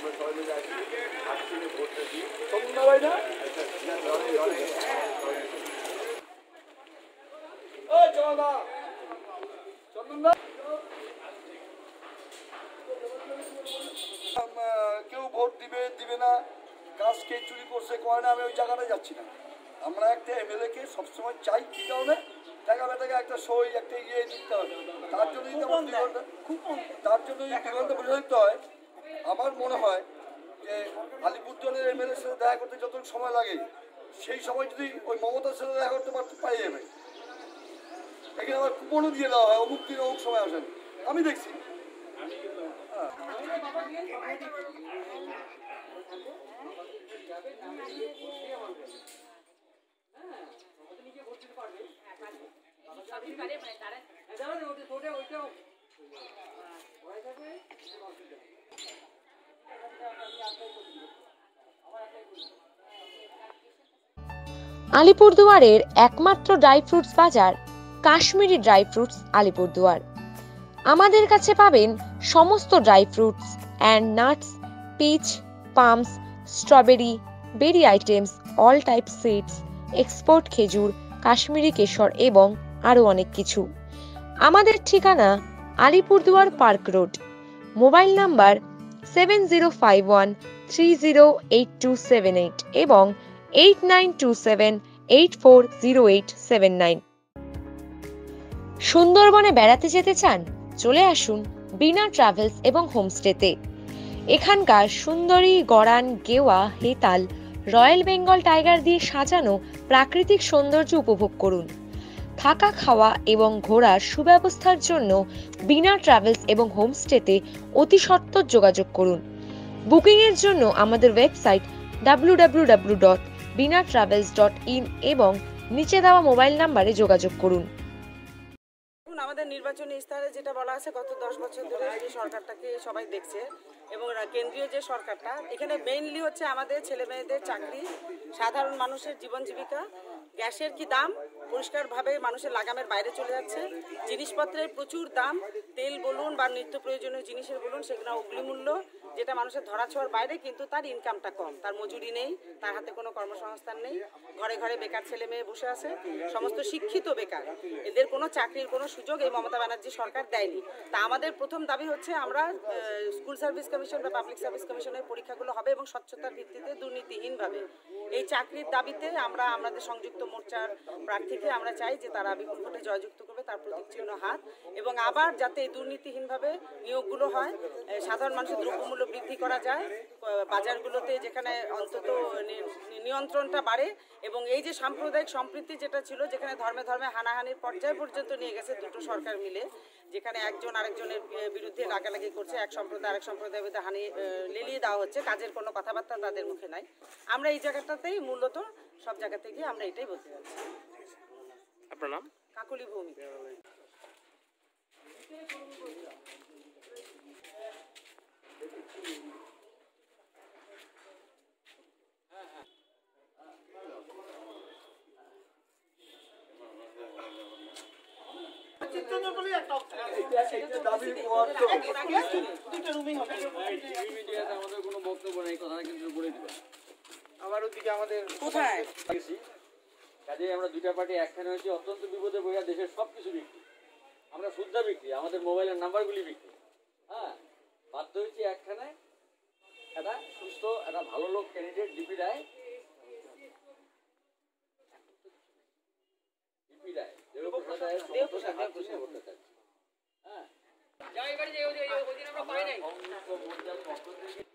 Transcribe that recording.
কেউ ভোট দিবে না, কাজ কে চুরি করছে করে না, আমি ওই জায়গাটায় যাচ্ছি না। আমরা একটা এমএলএ কে সবসময় চাই, কি কারণে টাকা বেটাকে একটা সই একটা দিতে হবে, তার জন্য যদি আমার 2 ঘন্টা বসে দিতে হয়। আমার মনে হয় যে আলিপুরদুয়ারের এমএলএর সাথে দেখা করতে যত সময় লাগে, সেই সময় যদি ওই মমতার সাথে দেখা করতে পাই যাবে। এখানে আমার কুপনও দিয়ে দেওয়া হয়, অমুক দিন অমুক সময় আসেন, আমি দেখছি। আলিপুরদুয়ারের একমাত্র ড্রাই ফ্রুটস বাজার কাশ্মীরি ড্রাই ফ্রুটস আলিপুরদুয়ার। আমাদের কাছে পাবেন সমস্ত dry fruits and nuts, peach, palms, strawberry, berry items, all type seeds, export খেজুর, কাশ্মীরি কেশর এবং আরও অনেক কিছু। আমাদের ঠিকানা Alipurduar park road. Mobile number 7051308278 এবং 8927840879। সুন্দরবনে বেড়াতে যেতে চান? চলে আসুন বিনা ট্রাভেলস এবং হোমস্টেতে। এখানকার সুন্দরী, গড়ান, গেওয়া, হেতাল, রয়্যাল বেঙ্গল টাইগার দিয়ে সাজানো প্রাকৃতিক সৌন্দর্য উপভোগ করুন। থাকা, খাওয়া এবং ঘোরার সুব্যবস্থার জন্য বিনা ট্রাভেলস এবং হোমস্টেতে অতি সত্বর যোগাযোগ করুন। বুকিংয়ের জন্য আমাদের ওয়েবসাইট www.binatravels.in এবং নিচে দেওয়া মোবাইল নাম্বারে যোগাযোগ করুন। আমাদের নির্বাচনী ইস্তাহারে যেটা বলা আছে, গত 10 বছর ধরে যে সরকারটাকে সবাই দেখছে এবং কেন্দ্রীয় যে সরকারটা, এখানে মেইনলি হচ্ছে আমাদের ছেলে মেয়েদের চাকরি, সাধারণ মানুষের জীবন জীবিকা, গ্যাসের কি দাম, পরিষ্কারভাবে মানুষের লাগামের বাইরে চলে যাচ্ছে, জিনিসপত্রের প্রচুর দাম, তেল বলুন বা নিত্য প্রয়োজনীয় জিনিসের বলুন, সেগুলো অগ্নিমূল্য, যেটা মানুষের ধরাছোঁয়ার বাইরে, কিন্তু তার ইনকামটা কম, তার মজুরি নেই, তার হাতে কোনো কর্মসংস্থান নেই, ঘরে ঘরে বেকার ছেলে মেয়ে বসে আছে, সমস্ত শিক্ষিত বেকার, এদের কোনো চাকরির কোনো সুযোগ এই মমতা ব্যানার্জি সরকার দেয়নি। তা আমাদের প্রথম দাবি হচ্ছে, আমরা স্কুল সার্ভিস কমিশন বা পাবলিক সার্ভিস কমিশনের পরীক্ষাগুলো হবে এবং স্বচ্ছতার ভিত্তিতে দুর্নীতিহীনভাবে। এই চাকরির দাবিতে আমরা আমাদের সংযুক্ত মোর্চার প্রার্থীকে আমরা চাই যে তারা বিপুল ভোটে জয়যুক্ত করবে, তার প্রতীক চিহ্ন হাত, এবং আবার যাতে এই দুর্নীতিহীনভাবে নিয়োগগুলো হয়, সাধারণ মানুষের দ্রব্যমূল্য বৃদ্ধি করা যায়, বাজারগুলোতে যেখানে অন্তত নিয়ন্ত্রণটা বাড়ে, এবং এই যে সাম্প্রদায়িক সম্প্রীতি যেটা ছিল, যেখানে ধর্মে ধর্মে হানাহানির পর্যায় পর্যন্ত নিয়ে গেছে দুটো সরকার মিলে, যেখানে একজন আরেকজনের বিরুদ্ধে লাগালাগি করছে, এক সম্প্রদায় আরেক সম্প্রদায়ের বিরুদ্ধে লেলিয়ে দেওয়া হচ্ছে, কাজের কোনো কথাবার্তা তাদের মুখে নাই। আমরা এই জায়গাটাতেই মূলত সব জায়গাতে গিয়ে আমরা এটাই বলতে যাচ্ছি। আপনার নাম? কাকলি ভৌমিক। কাজে আমরা দুইটা পার্টি একখানে হয়েছি, অত্যন্ত বিপদে পড়ে দেশের সবকিছু বিক্রি, আমরা সুদ্ধা বিক্রি, আমাদের মোবাইলের নাম্বারগুলি বিক্রি। হ্যাঁ, বাধ্য হয়েছি একখানে একটা সুস্থ একটা ভালো লোক ক্যান্ডিডেট ডিপি রায় হ্যাঁ